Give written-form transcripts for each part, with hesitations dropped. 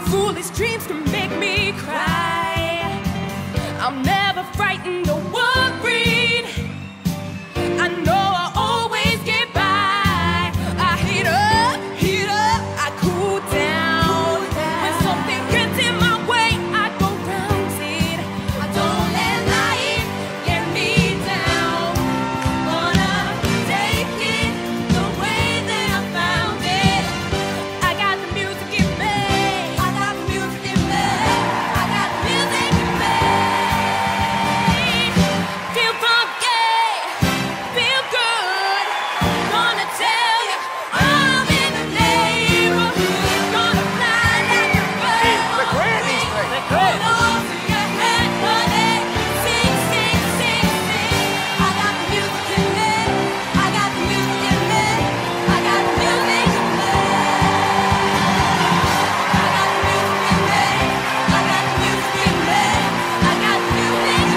Foolish dreams can make me cry. I'm never frightened or worried. I know I'll always get by. I heat up, I cool down. When something gets in my way, I go round it. I don't let life get me down. Gonna take it the way that I found it. I got the music in me. I got the music in me. I got the music in me. Feel funky, feel good. Gonna tell you I'm in the neighborhood. Gonna fly like a bird. Hold on to your hat, honey. Sing, sing, sing, sing. I got the music in me. I got the music in me. I got the music in me. I got the music in me. I got the music in me. I got the music in me.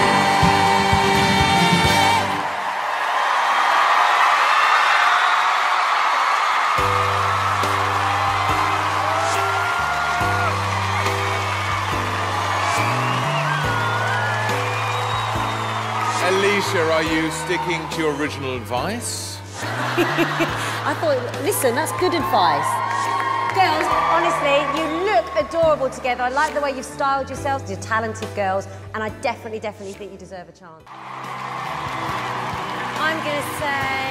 Alicia, are you sticking to your original advice? I thought, listen, that's good advice. Girls, honestly, you look adorable together. I like the way you've styled yourselves. You're talented girls, and I definitely think you deserve a chance. I'm going to say